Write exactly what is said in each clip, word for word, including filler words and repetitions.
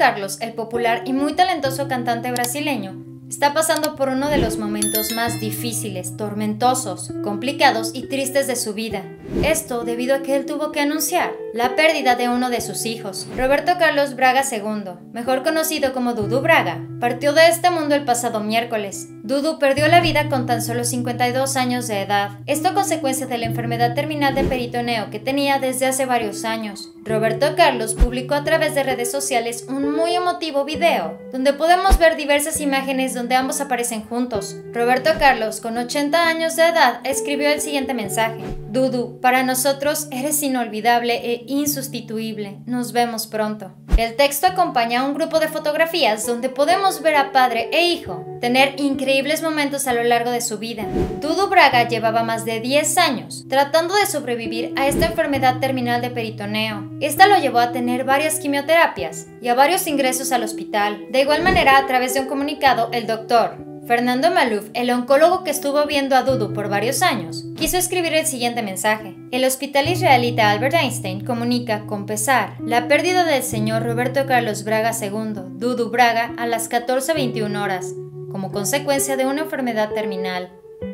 Carlos, el popular y muy talentoso cantante brasileño, está pasando por uno de los momentos más difíciles, tormentosos, complicados y tristes de su vida. Esto debido a que él tuvo que anunciar la pérdida de uno de sus hijos. Roberto Carlos Braga segundo, mejor conocido como Dudu Braga, partió de este mundo el pasado miércoles. Dudu perdió la vida con tan solo cincuenta y dos años de edad, esto a consecuencia de la enfermedad terminal de peritoneo que tenía desde hace varios años. Roberto Carlos publicó a través de redes sociales un muy emotivo video, donde podemos ver diversas imágenes donde ambos aparecen juntos. Roberto Carlos, con ochenta años de edad, escribió el siguiente mensaje: Dudu, para nosotros eres inolvidable e insustituible. Nos vemos pronto. El texto acompaña a un grupo de fotografías donde podemos ver a padre e hijo tener increíbles momentos a lo largo de su vida. Dudu Braga llevaba más de diez años tratando de sobrevivir a esta enfermedad terminal de peritoneo. Esta lo llevó a tener varias quimioterapias y a varios ingresos al hospital. De igual manera, a través de un comunicado, el doctor Fernando Maluf, el oncólogo que estuvo viendo a Dudu por varios años, quiso escribir el siguiente mensaje. El hospital israelita Albert Einstein comunica con pesar la pérdida del señor Roberto Carlos Braga segundo, Dudu Braga, a las catorce veintiuna horas, como consecuencia de una enfermedad terminal.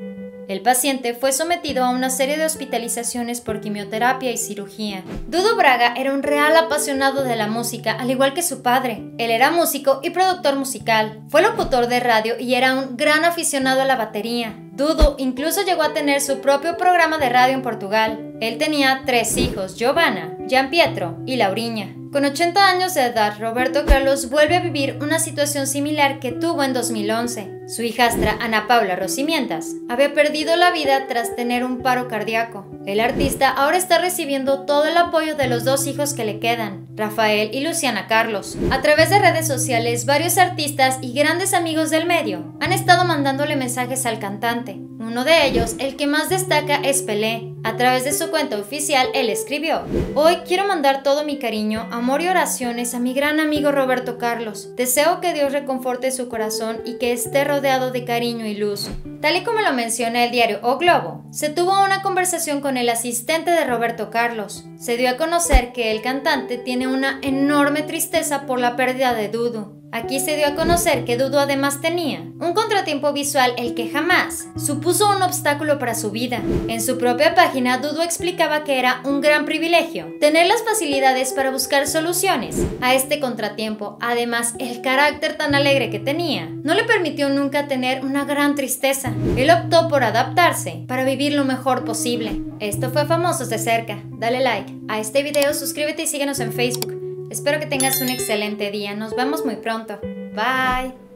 El paciente fue sometido a una serie de hospitalizaciones por quimioterapia y cirugía. Dudu Braga era un real apasionado de la música, al igual que su padre. Él era músico y productor musical. Fue locutor de radio y era un gran aficionado a la batería. Dudu incluso llegó a tener su propio programa de radio en Portugal. Él tenía tres hijos, Giovanna, Gianpietro y Lauriña. Con ochenta años de edad, Roberto Carlos vuelve a vivir una situación similar que tuvo en dos mil once. Su hijastra, Ana Paula Rosimientas, había perdido la vida tras tener un paro cardíaco. El artista ahora está recibiendo todo el apoyo de los dos hijos que le quedan, Rafael y Luciana Carlos. A través de redes sociales, varios artistas y grandes amigos del medio han estado mandándole mensajes al cantante. Uno de ellos, el que más destaca, es Pelé. A través de su cuenta oficial, él escribió: Hoy quiero mandar todo mi cariño, amor y oraciones a mi gran amigo Roberto Carlos. Deseo que Dios reconforte su corazón y que esté rodeado de cariño y luz. Tal y como lo menciona el diario O Globo, se tuvo una conversación con el asistente de Roberto Carlos. Se dio a conocer que el cantante tiene una enorme tristeza por la pérdida de Dudu. Aquí se dio a conocer que Dudu además tenía un contratiempo visual el que jamás supuso un obstáculo para su vida. En su propia página, Dudu explicaba que era un gran privilegio tener las facilidades para buscar soluciones a este contratiempo. Además, el carácter tan alegre que tenía no le permitió nunca tener una gran tristeza. Él optó por adaptarse para vivir lo mejor posible. Esto fue Famosos de Cerca. Dale like a este video, suscríbete y síguenos en Facebook. Espero que tengas un excelente día. Nos vemos muy pronto. Bye.